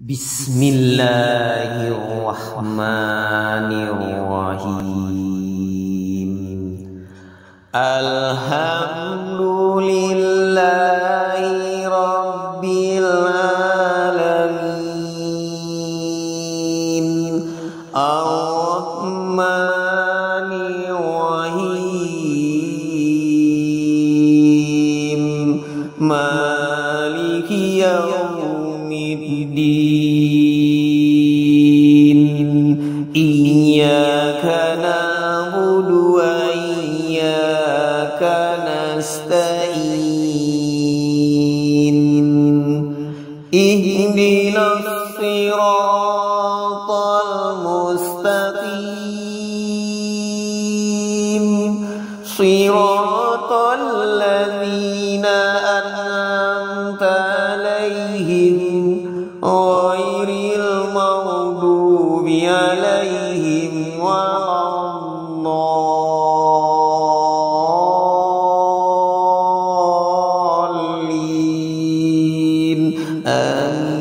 بسم الله الرحمن الرحيم. الحمد لله رب العالمين الرحمن الرحيم مالك يوم الدين إياك نعبد وإياك نستعين اهدنا الصراط المستقيم صراط الذين أنعمت عليهم غير المغضوب عليهم ولا الضالين آمين.